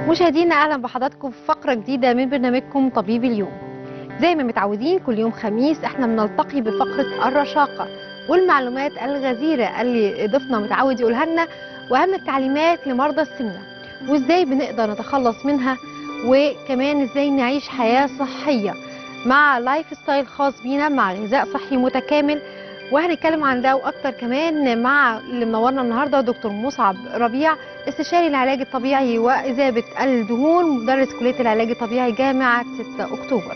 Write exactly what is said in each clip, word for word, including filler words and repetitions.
مشاهدينا اهلا بحضراتكم في فقره جديده من برنامجكم طبيب اليوم. زي ما متعودين كل يوم خميس احنا بنلتقي بفقره الرشاقه والمعلومات الغزيره اللي ضيفنا متعود يقولها لنا، واهم التعليمات لمرضى السمنه وازاي بنقدر نتخلص منها، وكمان ازاي نعيش حياه صحيه مع لايف ستايل خاص بينا مع غذاء صحي متكامل. وهنتكلم عن ده واكتر كمان مع اللي منورنا النهارده دكتور مصعب ربيع، استشاري العلاج الطبيعي واذابه الدهون، مدرس كليه العلاج الطبيعي جامعه ستة أكتوبر.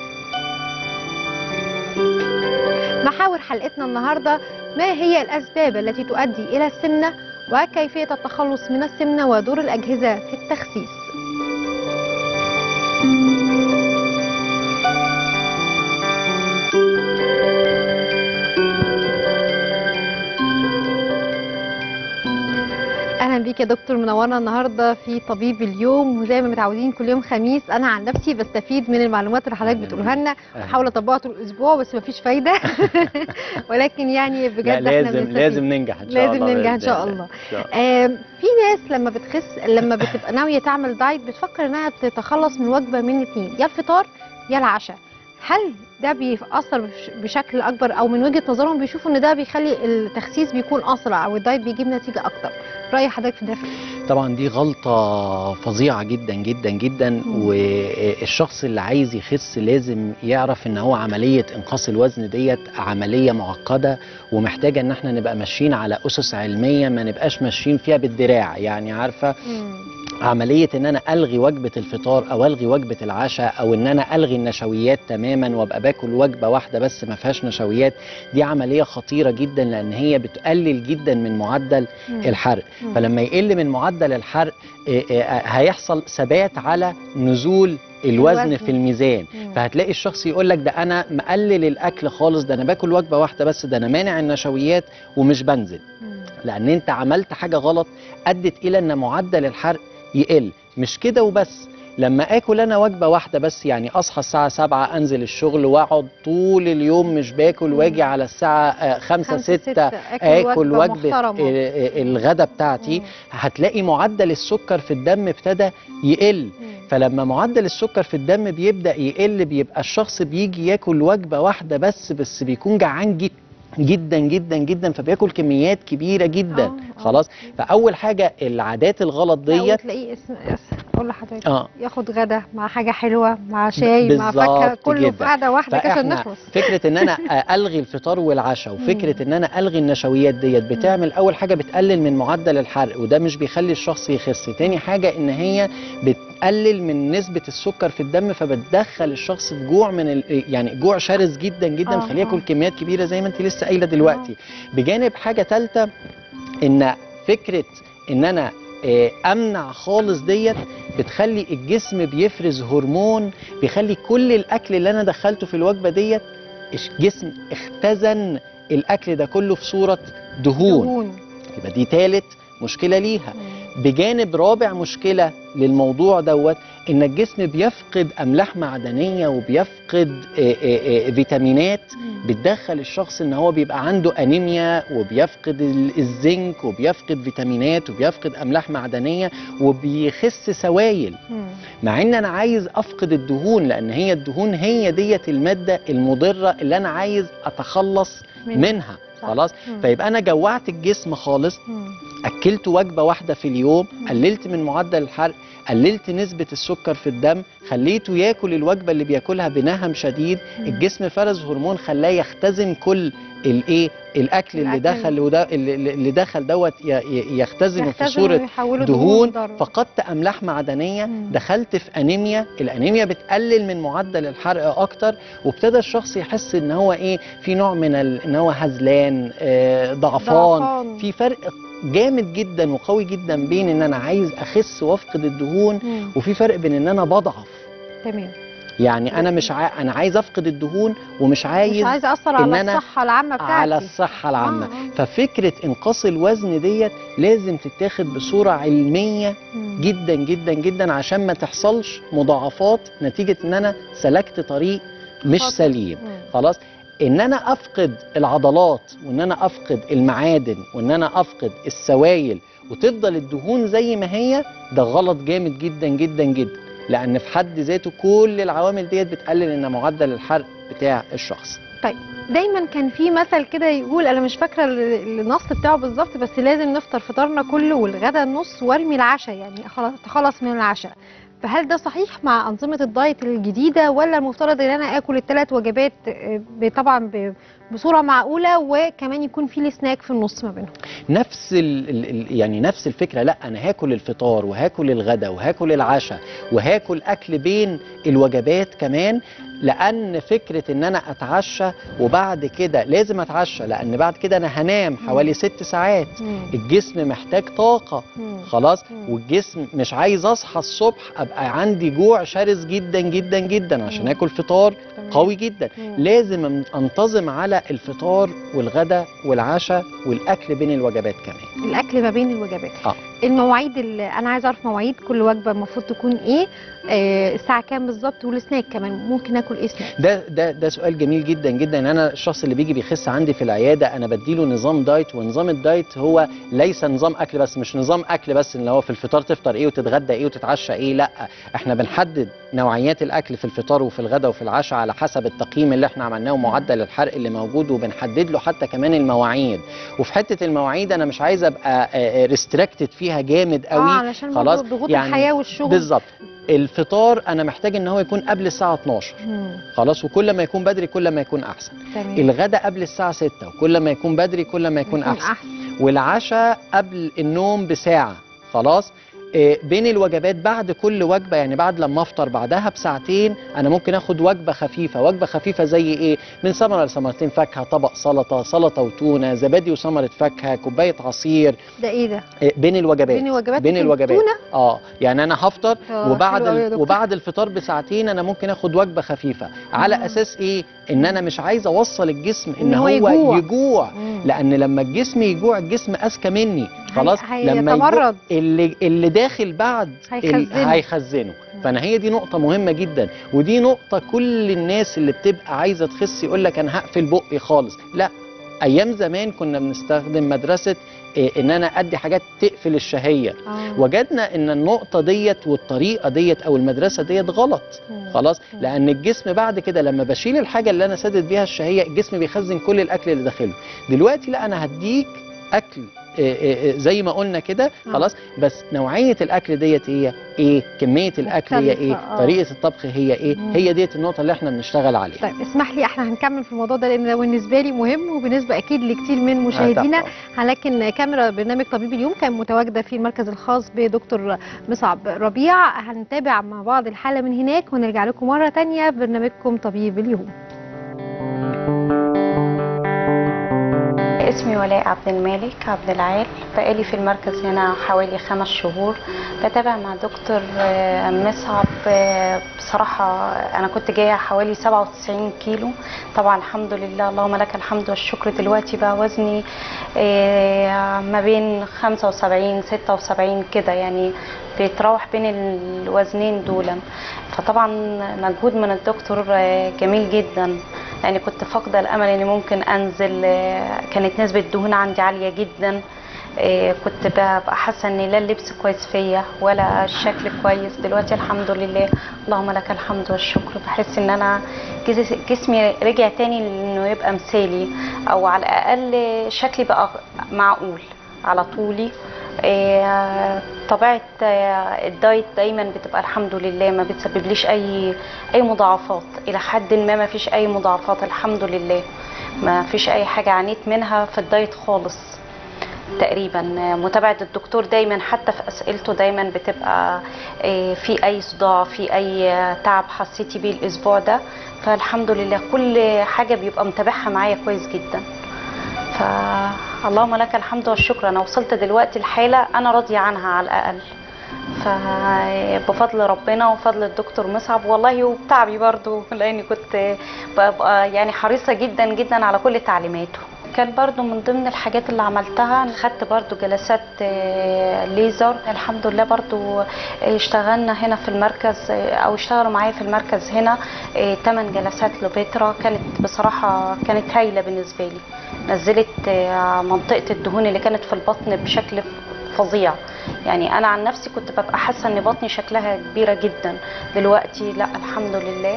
محاور حلقتنا النهارده: ما هي الاسباب التي تؤدي الى السمنه، وكيفيه التخلص من السمنه، ودور الاجهزه في التخسيس. اهلا بيك يا دكتور، منورنا النهارده في طبيب اليوم. وزي ما متعودين كل يوم خميس انا عن نفسي بستفيد من المعلومات اللي حضرتك بتقولها لنا، بحاول اطبقها طول الاسبوع بس مفيش فايده. ولكن يعني بجد احنا لازم لازم ننجح ان شاء لازم الله. لازم ننجح ان شاء الله. آه في ناس لما بتخس لما بتبقى ناويه تعمل دايت بتفكر انها تتخلص من وجبه من اثنين، يا الفطار يا العشاء. هل ده بيأثر بشكل اكبر، او من وجهه نظرهم بيشوفوا ان ده بيخلي التخسيس بيكون اسرع او الدايت بيجيب نتيجه اكتر؟ رأي حضرتك في ده؟ طبعا دي غلطة فظيعة جدا جدا جدا. مم. والشخص اللي عايز يخس لازم يعرف ان هو عملية انقاص الوزن ديت عملية معقدة ومحتاجة ان احنا نبقى ماشيين على اسس علمية، ما نبقاش ماشيين فيها بالدراع. يعني عارفة مم. عملية ان انا الغي وجبة الفطار او الغي وجبة العشاء او ان انا الغي النشويات تماما وابقى باكل وجبة واحدة بس ما فيهاش نشويات، دي عملية خطيرة جدا لان هي بتقلل جدا من معدل مم. الحرق. مم. فلما يقل من معدل الحرق هيحصل ثبات على نزول الوزن, الوزن في الميزان. مم. فهتلاقي الشخص يقول لك ده انا مقلل الاكل خالص، ده انا باكل وجبة واحدة بس، ده انا مانع النشويات ومش بنزل. مم. لان انت عملت حاجة غلط ادت الى ان معدل الحرق يقل. مش كده وبس، لما اكل انا وجبه واحده بس، يعني اصحى الساعه سبعة انزل الشغل واقعد طول اليوم مش باكل، واجي على الساعه خمسة ستة اكل وجبه الغدا بتاعتي، مم. هتلاقي معدل السكر في الدم ابتدى يقل. مم. فلما معدل السكر في الدم بيبدا يقل بيبقى الشخص بيجي ياكل وجبه واحده بس بس بيكون جعان جدا جدا جدا جدا، فبياكل كميات كبيره جدا. أوه. خلاص. فاول حاجه العادات الغلط ديت تلاقيه اسم اقول لحضرتك آه. ياخد غدا مع حاجه حلوه مع شاي مع فاكهه كله في قعده واحده كده نخلص. فكره ان انا الغي الفطار والعشاء وفكره ان انا الغي النشويات ديت بتعمل اول حاجه بتقلل من معدل الحرق، وده مش بيخلي الشخص يخس. تاني حاجه ان هي بتقلل من نسبه السكر في الدم، فبتدخل الشخص في جوع من ال... يعني جوع شرس جدا جدا، آه. فليأكل كميات كبيره زي ما انت لسه قايله دلوقتي. آه. بجانب حاجه ثالثه ان فكره ان انا امنع خالص ديت بتخلي الجسم بيفرز هرمون بيخلي كل الاكل اللي انا دخلته في الوجبه ديت الجسم اختزن الاكل ده كله في صوره دهون, دهون. يبقى دي ثالث مشكله ليها. بجانب رابع مشكله للموضوع دوت ان الجسم بيفقد املاح معدنيه وبيفقد آآ آآ فيتامينات بتدخل الشخص ان هو بيبقى عنده انيميا، وبيفقد الزنك وبيفقد فيتامينات وبيفقد املاح معدنيه وبيخس سوائل. مع ان انا عايز افقد الدهون، لان هي الدهون هي ديت الماده المضره اللي انا عايز اتخلص منها. خلاص. فيبقى انا جوعت الجسم خالص، اكلت وجبه واحده في اليوم، قللت من معدل الحرق، قللت نسبه السكر في الدم، خليته ياكل الوجبه اللي بياكلها بنهم شديد، الجسم فرز هرمون خلاه يختزن كل الايه الاكل اللي دخل وده اللي دخل دوت يختزنه في صوره دهون، فقدت املاح معدنيه، دخلت في انيميا. الانيميا بتقلل من معدل الحرق اكتر، وابتدى الشخص يحس ان هو ايه في نوع من ان هو هزلان، آه ضعفان. في فرق جامد جدا وقوي جدا بين ان انا عايز اخس وافقد الدهون، مم. وفي فرق بين ان انا بضعف. تمام. يعني انا مش ع... انا عايز افقد الدهون ومش عايز مش عايز اثر على الصحه العامه بتاعتي، على الصحه العامه. آه. ففكره انقاص الوزن ديت لازم تتاخد بصوره علميه مم. جدا جدا جدا عشان ما تحصلش مضاعفات نتيجه ان انا سلكت طريق مش خاطر. سليم. مم. خلاص. ان انا افقد العضلات وان انا افقد المعادن وان انا افقد السوائل وتفضل الدهون زي ما هي، ده غلط جامد جدا جدا جدا، لان في حد ذاته كل العوامل ديت بتقلل ان معدل الحرق بتاع الشخص. طيب دايما كان في مثل كده يقول، انا مش فاكره النص بتاعه بالظبط، بس لازم نفطر فطارنا كله والغدا النص وارمي العشاء، يعني خلاص تخلص من العشاء. فهل ده صحيح مع انظمه الدايت الجديده، ولا المفترض ان انا اكل الثلاث وجبات طبعا بصوره معقوله وكمان يكون في السناك في النص ما بينهم؟ نفس ال ال يعني نفس الفكره، لا انا هاكل الفطار وهاكل الغدا وهاكل العشاء وهاكل اكل بين الوجبات كمان، لان فكره ان انا اتعشى وبعد كده لازم اتعشى، لان بعد كده انا هنام حوالي ست ساعات. مم. الجسم محتاج طاقه. مم. خلاص. مم. والجسم مش عايز اصحى الصبح ابقى عندي جوع شرس جدا جدا جدا عشان اكل فطار قوي جدا. مم. لازم انتظم على الفطار والغدا والعشاء والاكل بين الوجبات كمان. الاكل ما بين الوجبات. اه المواعيد اللي انا عايزه اعرف مواعيد كل وجبه المفروض تكون ايه، آه الساعه كام بالظبط، والسناك كمان ممكن اكل ايه سناك؟ ده ده ده سؤال جميل جدا جدا. انا الشخص اللي بيجي بيخس عندي في العياده انا بديله نظام دايت، ونظام الدايت هو ليس نظام اكل بس، مش نظام اكل بس اللي هو في الفطار تفطر ايه وتتغدى ايه وتتعشى ايه، لا احنا بنحدد نوعيات الاكل في الفطار وفي الغداء وفي العشاء على حسب التقييم اللي احنا عملناه ومعدل الحرق اللي موجود، وبنحدد له حتى كمان المواعيد. وفي حته المواعيد انا مش عايز ابقى ريستريكتد فيها جامد قوي. اه علشان خلاص ضغوط يعني الحياه والشغل. بالظبط. الفطار انا محتاج ان هو يكون قبل الساعه اتناشر. مم. خلاص، وكل ما يكون بدري كل ما يكون احسن. تمام. الغداء قبل الساعه ستة، وكل ما يكون بدري كل ما يكون, يكون احسن. أحسن. والعشاء قبل النوم بساعه. خلاص. بين الوجبات بعد كل وجبه، يعني بعد لما افطر بعدها بساعتين انا ممكن اخد وجبه خفيفه. وجبه خفيفه زي ايه؟ من ثمره لثمرتين فاكهه، طبق سلطه، سلطه وتونه، زبادي وثمره فاكهه، كوبايه عصير. ده ايه ده؟ بين الوجبات. بين الوجبات بين الوجبات اه يعني انا هفطر وبعد ال... وبعد الفطار بساعتين انا ممكن اخد وجبه خفيفه. على مم. اساس ايه؟ ان انا مش عايز اوصل الجسم ان, إن هو يجوع, يجوع. لان لما الجسم يجوع الجسم اذكى مني. خلاص. لما يجوع اللي اللي داخل بعد هيخزنه, هيخزنه. فانا هي دي نقطه مهمه جدا، ودي نقطه كل الناس اللي بتبقى عايزه تخس يقول لك انا هقفل بقي خالص. لا، ايام زمان كنا بنستخدم مدرسه إيه ان انا ادي حاجات تقفل الشهيه. آه. وجدنا ان النقطه ديت والطريقه ديت او المدرسه ديت غلط. مم. خلاص. مم. لان الجسم بعد كده لما بشيل الحاجه اللي انا سادد بيها الشهيه الجسم بيخزن كل الاكل اللي داخله. دلوقتي لا، انا هديك اكل إيه إيه زي ما قلنا كده. خلاص. بس نوعيه الاكل ديت هي ايه، كميه الاكل هي ايه، آه. طريقه الطبخ هي ايه. مم. هي ديت النقطه اللي احنا بنشتغل عليها. طيب اسمح لي احنا هنكمل في الموضوع ده لان ده بالنسبه لي مهم وبالنسبه اكيد لكتير من مشاهدينا. آه لكن كاميرا برنامج طبيب اليوم كان متواجده في المركز الخاص بدكتور مصعب ربيع. هنتابع مع بعض الحاله من هناك ونرجع لكم مره ثانيه ببرنامجكم طبيب اليوم. اسمي ولاء عبد المالك عبد العال، بقالي في المركز هنا حوالي خمس شهور بتابع مع دكتور مصعب. بصراحة أنا كنت جاية حوالي سبعة وتسعين كيلو، طبعا الحمد لله اللهم لك الحمد والشكر. دلوقتي بقى وزني ما بين خمسة وسبعين ستة وسبعين كده، يعني بيتراوح بين الوزنين دول. فطبعا مجهود من الدكتور جميل جدا، يعني كنت فاقده الامل اني ممكن انزل. كانت نسبه الدهون عندي عاليه جدا، كنت ببقى حاسه ان لا اللبس كويس فيا ولا الشكل كويس. دلوقتي الحمد لله اللهم لك الحمد والشكر، بحس ان انا جسمي رجع تاني انه يبقى مثالي، او على الاقل شكلي بقى معقول على طولي. طبيعه الدايت دايما بتبقى الحمد لله ما بتسببليش اي اي مضاعفات، الى حد ما ما فيش اي مضاعفات الحمد لله. ما فيش اي حاجه عانيت منها في الدايت خالص تقريبا. متابعه الدكتور دايما حتى في اسئلته دايما بتبقى في اي صداع في اي تعب حسيتي بيه الاسبوع ده، فالحمد لله كل حاجه بيبقى متابعها معايا كويس جدا. فاللهم لك الحمد والشكر، انا وصلت دلوقتي الحاله انا راضيه عنها على الاقل، فبفضل ربنا وفضل الدكتور مصعب والله، وبتعبي برضو لاني كنت ببقى يعني حريصه جدا جدا على كل تعليماته. كان برضو من ضمن الحاجات اللي عملتها، خدت برضو جلسات آه، ليزر. الحمد لله برضو آه، اشتغلنا هنا في المركز آه، او اشتغلوا معايا في المركز هنا ثمان جلسات لوبيترا. كانت بصراحة كانت هايلة بالنسبة لي، نزلت آه، منطقة الدهون اللي كانت في البطن بشكل فظيع. يعني انا عن نفسي كنت ببقى حاسة ان بطني شكلها كبيرة جدا، دلوقتي لا الحمد لله.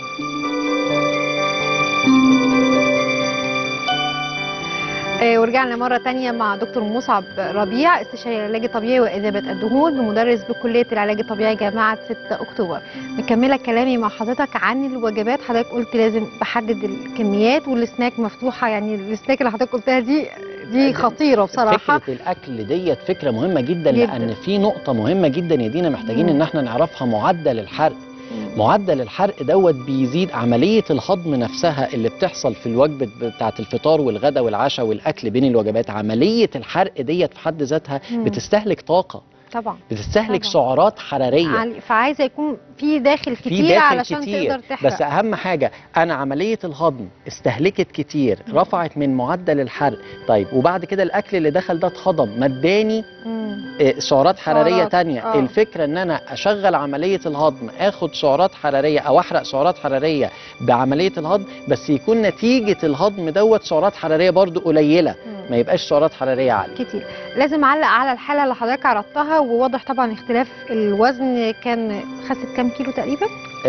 آه، ورجعنا مرة تانية مع دكتور مصعب ربيع، استشاري العلاج الطبيعي وإذابة الدهون، بمدرس بكلية العلاج الطبيعي جامعة ستة أكتوبر. مكملة كلامي مع حضرتك عن الوجبات. حضرتك قلت لازم بحدد الكميات، والسناك مفتوحة، يعني السناك اللي حضرتك قلتها دي دي خطيرة بصراحة. فكرة الأكل ديت فكرة مهمة جدا, جداً. لأن في نقطة مهمة جدا يا دينا محتاجين مم. إن احنا نعرفها: معدل الحرق. معدل الحرق دوت بيزيد. عملية الهضم نفسها اللي بتحصل في الوجبة بتاعة الفطار والغداء والعشاء والأكل بين الوجبات، عملية الحرق ديت في حد ذاتها مم. بتستهلك طاقة، طبعا بتستهلك طبعاً. سعرات حرارية، عل- فعايزة يكون في داخل في كتير داخل علشان كتير. تقدر تحرق. بس اهم حاجه انا عمليه الهضم استهلكت كتير، مم. رفعت من معدل الحرق. طيب وبعد كده الاكل اللي دخل ده اتهضم، مداني مم. آه، سعرات حراريه سعرات، تانية. آه. الفكره ان انا اشغل عمليه الهضم، اخد سعرات حراريه او احرق سعرات حراريه بعمليه الهضم، بس يكون نتيجه الهضم دوت سعرات حراريه برضو قليله، مم. ما يبقاش سعرات حراريه عاليه. كتير. لازم اعلق على الحاله اللي حضرتك عرضتها، وواضح طبعا اختلاف الوزن. كان خست كام كيلو تقريبا؟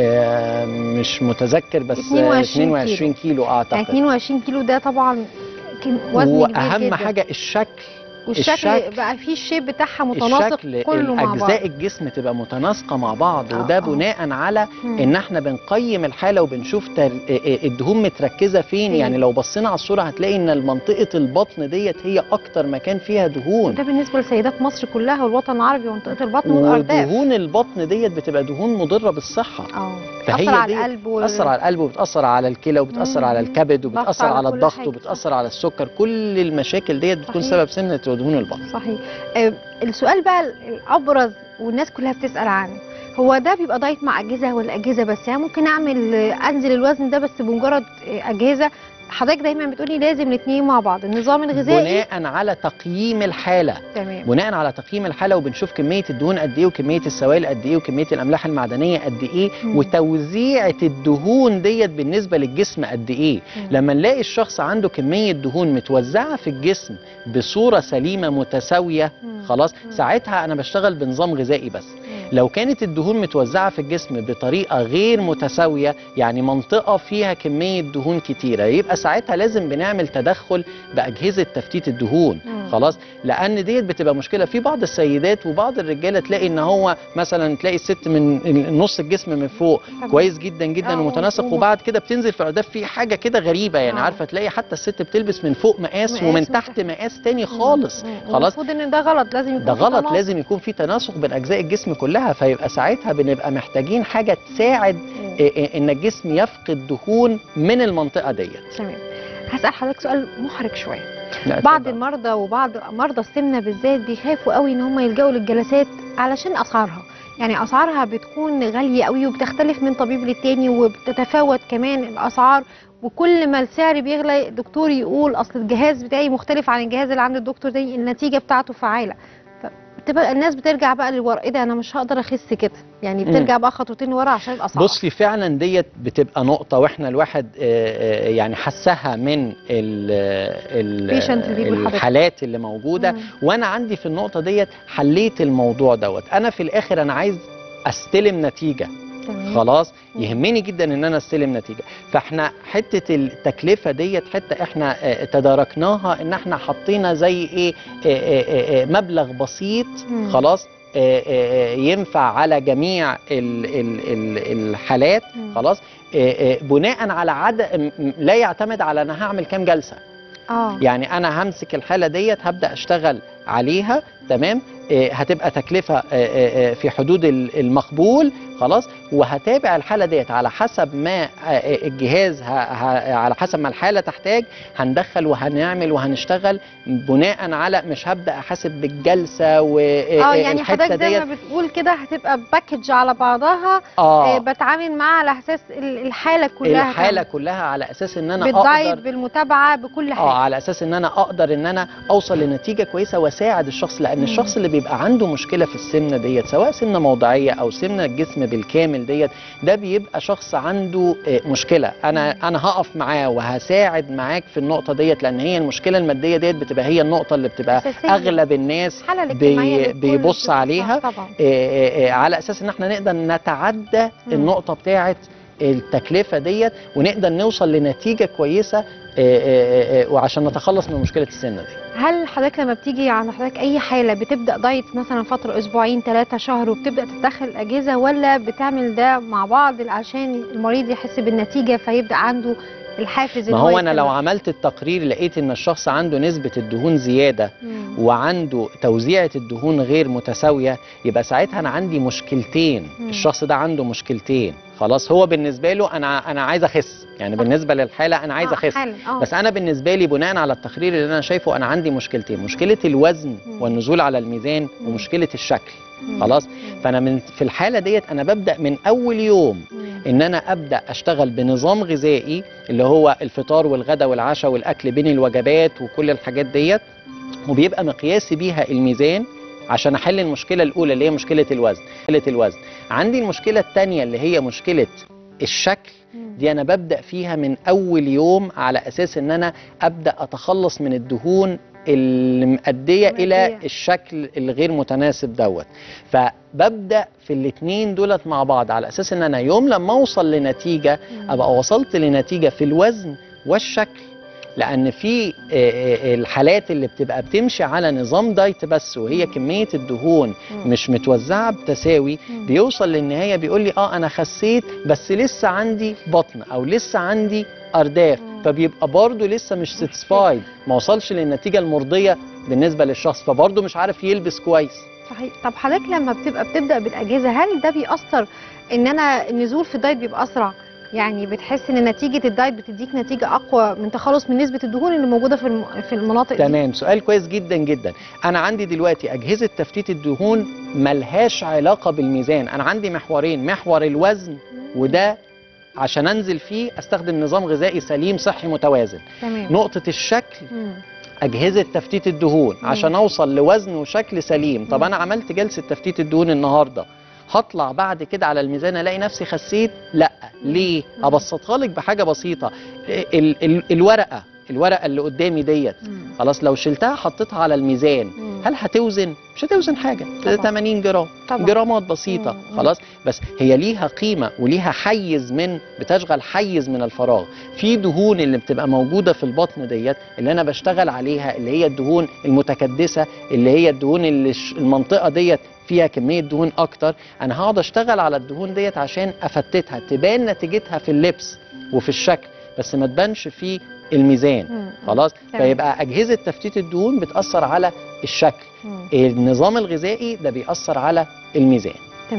آه، مش متذكر بس اتنين وعشرين اتنين وعشرين كيلو اعتقد. يعني اتنين وعشرين كيلو ده طبعا كم- وزن كبير واهم جدا. حاجه الشكل. والشكل الشكل- بقى فيه الشيب بتاعها متناسق الشكل، كله مع بعض. الاجزاء الجسم تبقى متناسقه مع بعض، آه، وده آه. بناء على مم. ان احنا بنقيم الحاله وبنشوف تر... الدهون متركزه فين. فين؟ يعني لو بصينا على الصوره هتلاقي ان منطقه البطن ديت هي اكتر مكان فيها دهون، وده بالنسبه لسيدات مصر كلها والوطن العربي ومنطقه البطن والارداف. ودهون البطن ديت بتبقى دهون مضره بالصحه. اه فهي بتاثر على دي القلب وال... بتأثر على القلب، وبتأثر على الكلى، وبتأثر مم. على الكبد، ضغط وبتأثر على على كل الضغط، حاجة. وبتأثر على السكر. كل المشاكل ديت بتكون صحيح. سبب سمنة ودهون البطن. صحيح. آه، السؤال بقى الابرز والناس كلها بتسال عنه، هو ده بيبقى دايت مع اجهزه ولا اجهزه بس؟ يعني ممكن اعمل آه، انزل الوزن ده بس بمجرد آه، اجهزه؟ حضرتك دايما بتقولي لازم الاثنين مع بعض، النظام الغذائي. بناء على تقييم الحالة. تمام. بناء على تقييم الحالة، وبنشوف كمية الدهون قد ايه، وكمية السوائل قد ايه، وكمية الاملاح المعدنية قد ايه، مم. وتوزيعة الدهون ديت بالنسبة للجسم قد ايه. مم. لما نلاقي الشخص عنده كمية دهون متوزعة في الجسم بصورة سليمة متساوية، مم. خلاص مم. ساعتها انا بشتغل بنظام غذائي بس. لو كانت الدهون متوزعة في الجسم بطريقة غير متساوية، يعني منطقة فيها كمية دهون كتيرة، يبقى ساعتها لازم بنعمل تدخل بأجهزة تفتيت الدهون. مم. خلاص، لأن ديت بتبقى مشكلة في بعض السيدات وبعض الرجالة. تلاقي إن هو مثلا تلاقي الست من نص الجسم من فوق طبعا. كويس جدا جدا آه، ومتناسق، و- وبعد كده بتنزل في الأرداف في حاجة كده غريبة. يعني آه. عارفة تلاقي حتى الست بتلبس من فوق مقاس, مقاس ومن وتحت. تحت مقاس تاني خالص. مم. خلاص، المفروض ان ده غلط، لازم يكون ده في غلط، تناسق. لازم يكون في تناسق بين اجزاء الجسم كلها. فيبقى ساعتها بنبقى محتاجين حاجه تساعد مم. إيه إيه ان الجسم يفقد دهون من المنطقه ديت. تمام. هسأل حضرتك سؤال محرج شويه. لا، بعض اتفضل. المرضى وبعض مرضى السمنه بالذات بيخافوا قوي ان هم يلجأوا للجلسات علشان اسعارها. يعني اسعارها بتكون غاليه قوي وبتختلف من طبيب للتاني، وبتتفاوت كمان الاسعار. وكل ما السعر بيغلى دكتور يقول اصل الجهاز بتاعي مختلف عن الجهاز اللي عند الدكتور ده، النتيجه بتاعته فعاله. تبقى الناس بترجع بقى للورا، ايه ده انا مش هقدر اخس كده، يعني بترجع بقى خطوتين لورا عشان الاسعار. بصي فعلا ديت بتبقى نقطه، واحنا الواحد آه، آه، يعني حسها من ال Patient اللي بيجوا ال لحضرتك. الحالات اللي موجوده. مم. وانا عندي في النقطه ديت حليت الموضوع دوت. انا في الاخر انا عايز استلم نتيجه. تمام. خلاص، مم. يهمني جدا ان انا استلم نتيجه. فاحنا حته التكلفه ديت حته احنا آه، تداركناها، ان احنا حطينا زي ايه آه، آه، آه، مبلغ بسيط. مم. خلاص، آه، آه، ينفع على جميع ال- ال- ال- الحالات. مم. خلاص، آه، آه، بناء على عدد، لا يعتمد على انا هعمل كام جلسه. اه يعني انا همسك الحاله ديت هبدا اشتغل عليها، تمام. آه، هتبقى تكلفه آه، آه، آه، في حدود ال- المقبول. خلاص، وهتابع الحاله ديت على حسب ما الجهاز ه... ه... على حسب ما الحاله تحتاج هندخل وهنعمل وهنشتغل بناء على، مش هبدا احاسب بالجلسه و اه يعني حضرتك زي ما بتقول كده هتبقى باكج على بعضها. اه بتعامل معاها على اساس الحاله كلها الحاله كلها على اساس ان انا بالدايت اقدر بالمتابعه بكل حاجه. اه على اساس ان انا اقدر ان انا اوصل لنتيجه كويسه واساعد الشخص، لان مم. الشخص اللي بيبقى عنده مشكله في السمنه ديت، سواء سمنه موضعيه او سمنه الجسم بالكامل ديت، ده بيبقى شخص عنده مشكله. انا مم. انا هقف معاه وهساعد معاك في النقطه ديت، لان هي المشكله الماديه ديت بتبقى هي النقطه اللي بتبقى أساسية. اغلب الناس بي بيبص عليها آه على اساس ان احنا نقدر نتعدى مم. النقطه بتاعه التكلفه ديت، ونقدر نوصل لنتيجه كويسه آآ آآ وعشان نتخلص من مشكله السمنه دي. هل حضرتك لما بتيجي عند حضرتك اي حاله بتبدا دايت مثلا فتره اسبوعين ثلاثه شهر وبتبدا تدخل الاجهزه، ولا بتعمل ده مع بعض عشان المريض يحس بالنتيجه فيبدا عنده الحافز؟ ما هو انا لو عملت التقرير لقيت ان الشخص عنده نسبه الدهون زياده مم. وعنده توزيعه الدهون غير متساويه، يبقى ساعتها انا عندي مشكلتين. مم. الشخص ده عنده مشكلتين. خلاص، هو بالنسبه له انا انا عايز اخس، يعني بالنسبه للحاله انا عايز آه اخس آه. بس انا بالنسبه لي بناء على التقرير اللي انا شايفه انا عندي مشكلتين، مشكله الوزن مم. والنزول على الميزان مم. ومشكله الشكل. مم. خلاص، فانا من في الحاله ديت انا ببدا من اول يوم مم. ان انا ابدا اشتغل بنظام غذائي اللي هو الفطار والغداء والعشاء والاكل بين الوجبات وكل الحاجات ديت، وبيبقى مقياسي بيها الميزان عشان احل المشكله الاولى اللي هي مشكله الوزن. مشكله الوزن عندي المشكله الثانيه اللي هي مشكله الشكل، دي انا ببدا فيها من اول يوم على اساس ان انا ابدا اتخلص من الدهون اللي مؤديه الى الشكل الغير متناسب دوت. فببدا في الاثنين دولت مع بعض على اساس ان انا يوم لما اوصل لنتيجه ابقى وصلت لنتيجه في الوزن والشكل، لان في الحالات اللي بتبقى بتمشي على نظام دايت بس وهي كميه الدهون مش متوزعه بتساوي، بيوصل للنهايه بيقول لي اه انا خسيت بس لسه عندي بطن او لسه عندي ارداف، فبيبقى برضه لسه مش ساتسفايد، ما وصلش للنتيجه المرضيه بالنسبه للشخص، فبرضه مش عارف يلبس كويس. صحيح. طب حضرتك لما بتبقى بتبدا بالاجهزه، هل ده بيأثر ان انا النزول في الدايت بيبقى اسرع؟ يعني بتحس ان نتيجه الدايت بتديك نتيجه اقوى من تخلص من نسبه الدهون اللي موجوده في في المناطق دي؟ تمام، سؤال كويس جدا جدا. انا عندي دلوقتي اجهزه تفتيت الدهون ملهاش علاقه بالميزان، انا عندي محورين، محور الوزن وده عشان انزل فيه استخدم نظام غذائي سليم صحي متوازن. تمام. نقطه الشكل مم. اجهزه تفتيت الدهون مم. عشان اوصل لوزن وشكل سليم. طب مم. انا عملت جلسه تفتيت الدهون النهارده، هطلع بعد كده على الميزان الاقي نفسي خسيت؟ لا. ليه؟ هبسطها لك بحاجه بسيطه. ال ال الورقه الورقه اللي قدامي ديت خلاص لو شلتها حطيتها على الميزان مم. هل هتوزن؟ مش هتوزن حاجه. طبعا. ثمانين جرام طبعا. جرامات بسيطه. مم. خلاص، بس هي ليها قيمه وليها حيز من بتشغل حيز من الفراغ. في دهون اللي بتبقى موجوده في البطن ديت اللي انا بشتغل عليها، اللي هي الدهون المتكدسه، اللي هي الدهون اللي المنطقه ديت فيها كميه دهون اكتر، انا هقعد اشتغل على الدهون ديت عشان افتتها تبان نتيجتها في اللبس وفي الشكل، بس ما تبانش في الميزان. مم. خلاص، فيبقى اجهزه تفتيت الدهون بتاثر على الشكل، مم. النظام الغذائي ده بيأثر على الميزان.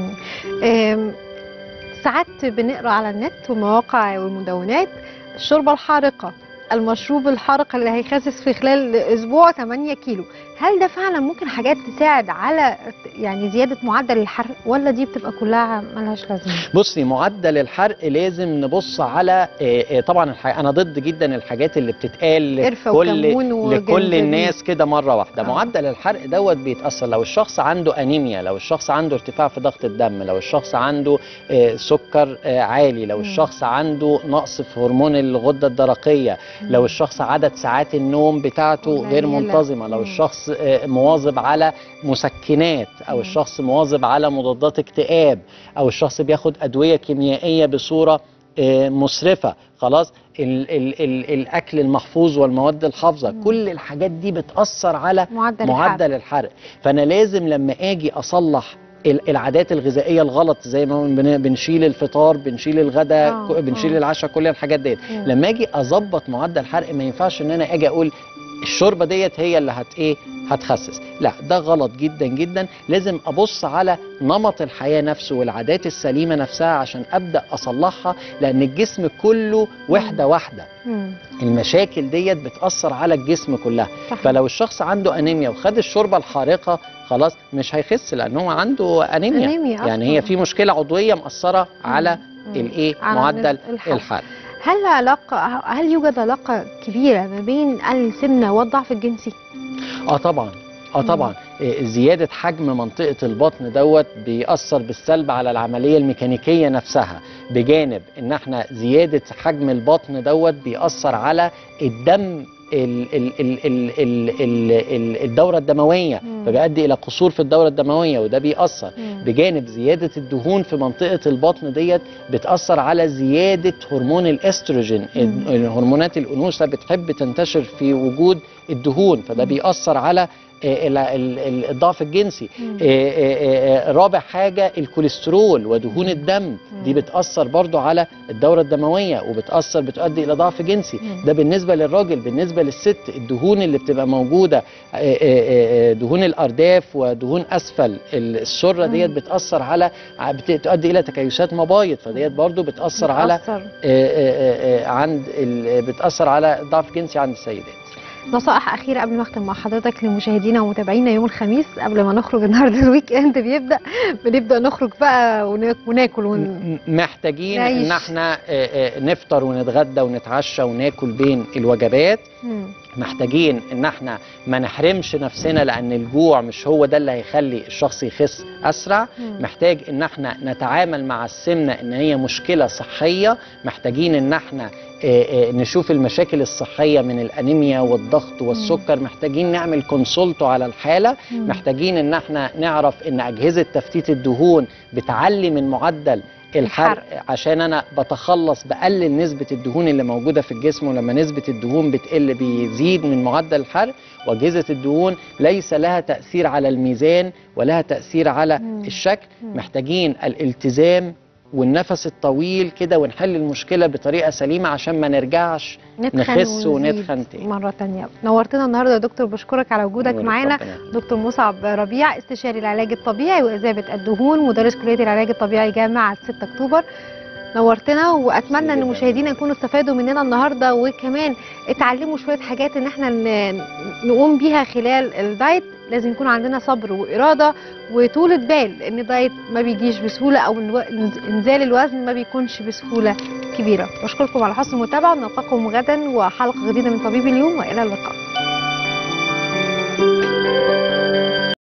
تمام. ساعات بنقرا على النت ومواقع والمدونات الشوربه الحارقه، المشروب الحارق اللي هيخسس في خلال اسبوع ثمانية كيلو، هل ده فعلا ممكن حاجات تساعد على يعني زياده معدل الحرق، ولا دي بتبقى كلها مالهاش لازمه؟ بصي، معدل الحرق لازم نبص على طبعا انا ضد جدا الحاجات اللي بتتقال لكل لكل الناس كده مره واحده. آه. معدل الحرق دوت بيتاثر لو الشخص عنده انيميا، لو الشخص عنده ارتفاع في ضغط الدم، لو الشخص عنده سكر عالي، لو الشخص عنده نقص في هرمون الغده الدرقيه، لو الشخص عدد ساعات النوم بتاعته غير منتظمه، لو الشخص مواظب على مسكنات، او الشخص مواظب على مضادات اكتئاب، او الشخص بياخد ادويه كيميائيه بصوره مسرفه. خلاص، ال ال ال الاكل المحفوظ والمواد الحافظه، مم. كل الحاجات دي بتاثر على معدل, معدل الحرق. الحرق فانا لازم لما اجي اصلح العادات الغذائيه الغلط، زي ما بنشيل الفطار، بنشيل الغداء، آه. بنشيل آه. العشاء، كل الحاجات دي، لما اجي اظبط معدل الحرق ما ينفعش ان انا اجي اقول الشوربه ديت هي اللي هت ايه هتخسس. لا، ده غلط جدا جدا. لازم ابص على نمط الحياه نفسه والعادات السليمه نفسها عشان ابدا اصلحها، لان الجسم كله وحده واحده. مم. المشاكل ديت بتاثر على الجسم كلها. صحيح. فلو الشخص عنده انيميا وخد الشوربه الحارقه خلاص مش هيخس، لان هو عنده انيميا, أنيميا يعني أصلاً. هي في مشكله عضويه مأثره على مم. الايه على معدل الحرق. الحرق. هل علاقة هل يوجد علاقة كبيرة ما بين السمنة والضعف الجنسي؟ اه طبعا اه طبعا إيه، زياده حجم منطقه البطن دوت بيأثر بالسلب على العمليه الميكانيكيه نفسها، بجانب ان احنا زياده حجم البطن دوت بيأثر على الدم ال ال ال ال ال ال ال الدوره الدمويه، مم. فبيؤدي الى قصور في الدوره الدمويه وده بيأثر. مم. بجانب زياده الدهون في منطقه البطن ديت بتأثر على زياده هرمون الاستروجين. مم. الهرمونات الانوثه بتحب تنتشر في وجود الدهون، فده مم. بيأثر على ال- ال- ال- الضعف الجنسي. مم. آه، آه، آه، رابع حاجة الكوليسترول ودهون الدم، مم. دي بتأثر برضو على الدورة الدموية وبتأثر بتؤدي إلى ضعف جنسي. مم. ده بالنسبة للراجل. بالنسبة للست الدهون اللي بتبقى موجودة، آه، آه، آه، دهون الأرداف ودهون أسفل السرة ديت مم. بتأثر على بتؤدي إلى تكيسات مبايض، فديت برضو بتأثر على بتأثر. آه، آه، آه، عند ال- بتأثر على ضعف جنسي عند السيدات. نصائح أخيرة قبل ما أختم مع حضرتك لمشاهدينا ومتابعينا يوم الخميس قبل ما نخرج النهارده الويك إند بيبدأ، بنبدأ نخرج بقى وناك- وناكل ون... م- محتاجين نعيش. ان احنا آه، آه، نفطر ونتغدى ونتعشى وناكل بين الوجبات. مم. محتاجين ان احنا ما نحرمش نفسنا، لان الجوع مش هو ده اللي هيخلي الشخص يخس اسرع. مم. محتاج ان احنا نتعامل مع السمنة ان هي مشكلة صحية. محتاجين ان احنا آه، آه، نشوف المشاكل الصحية من الانيميا والضغط والسكر. محتاجين نعمل كونسولتو على الحالة. مم. محتاجين ان احنا نعرف ان اجهزة تفتيت الدهون بتعلي من معدل الحرق، عشان انا بتخلص بقلل نسبة الدهون اللي موجودة في الجسم، ولما نسبة الدهون بتقل بيزيد من معدل الحرق. واجهزة الدهون ليس لها تأثير على الميزان ولها تأثير على مم. الشكل. مم. محتاجين الالتزام والنفس الطويل كده ونحل المشكلة بطريقة سليمة عشان ما نرجعش نتخن نخس ونزيد ونتخن تاني. مرة تانية. نورتنا النهارده يا دكتور، بشكرك على وجودك نورك معانا. ربنا. دكتور مصعب ربيع، استشاري العلاج الطبيعي وإذابة الدهون، مدرس كلية العلاج الطبيعي جامعة ستة أكتوبر. نورتنا، واتمنى ان المشاهدين يكونوا استفادوا مننا النهارده، وكمان اتعلموا شويه حاجات ان احنا ن- نقوم بيها خلال الدايت. لازم يكون عندنا صبر واراده وطولة بال، ان الدايت ما بيجيش بسهوله، او الو- انزال الوزن ما بيكونش بسهوله كبيره. بشكركم على حسن المتابعه، ونلقاكم غدا وحلقه جديده من طبيب اليوم، والى اللقاء.